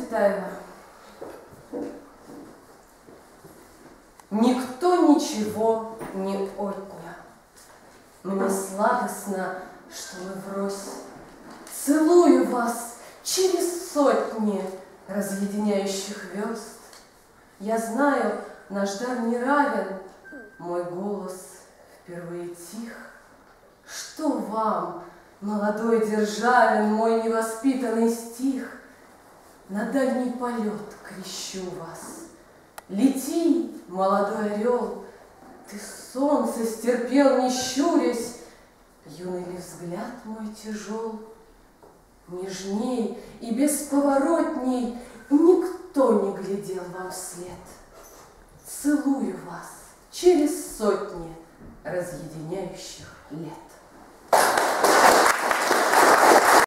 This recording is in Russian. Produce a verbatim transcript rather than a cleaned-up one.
Цветаева. Никто ничего не отнял. Мне сладостно, что мы врозь. Целую вас через сотни разъединяющих верст. Я знаю, наш дар не равен, мой голос впервые тих. Что вам, молодой Державин, мой невоспитанный стих? На дальний полет крещу вас. Лети, молодой орел, ты солнце стерпел, не щурясь. Юный ли взгляд мой тяжел? Нежней и бесповоротней никто не глядел вам вслед. Целую вас через сотни разъединяющих лет.